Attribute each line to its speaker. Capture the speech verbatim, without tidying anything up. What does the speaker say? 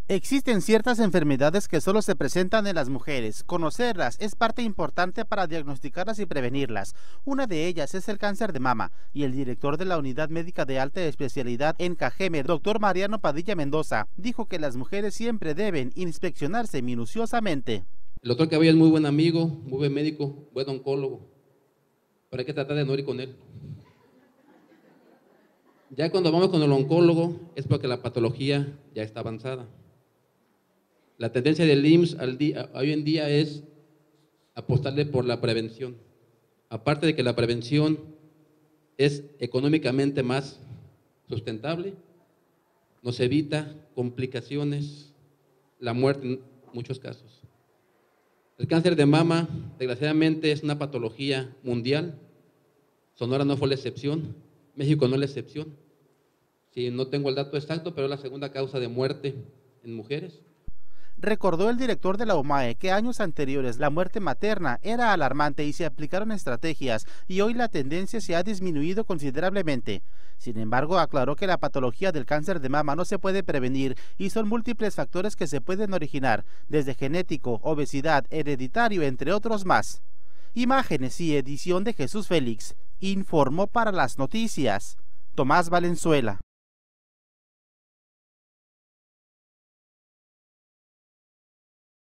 Speaker 1: Existen ciertas enfermedades que solo se presentan en las mujeres. Conocerlas es parte importante para diagnosticarlas y prevenirlas. Una de ellas es el cáncer de mama, y el director de la Unidad Médica de Alta Especialidad en Cajeme, doctor Mariano Padilla Mendoza, dijo que las mujeres siempre deben inspeccionarse minuciosamente.
Speaker 2: El doctor Cabello es muy buen amigo, muy buen médico, buen oncólogo, pero hay que tratar de no ir con él. Ya cuando vamos con el oncólogo es porque la patología ya está avanzada. La tendencia del I M S S al día, hoy en día es apostarle por la prevención. Aparte de que la prevención es económicamente más sustentable, nos evita complicaciones, la muerte en muchos casos. El cáncer de mama, desgraciadamente, es una patología mundial. Sonora no fue la excepción, México no es la excepción. Sí, no tengo el dato exacto, pero es la segunda causa de muerte en mujeres.
Speaker 1: Recordó el director de la U M A E que años anteriores la muerte materna era alarmante y se aplicaron estrategias, y hoy la tendencia se ha disminuido considerablemente. Sin embargo, aclaró que la patología del cáncer de mama no se puede prevenir y son múltiples factores que se pueden originar, desde genético, obesidad, hereditario, entre otros más. Imágenes y edición de Jesús Félix, informó para las noticias Tomás Valenzuela.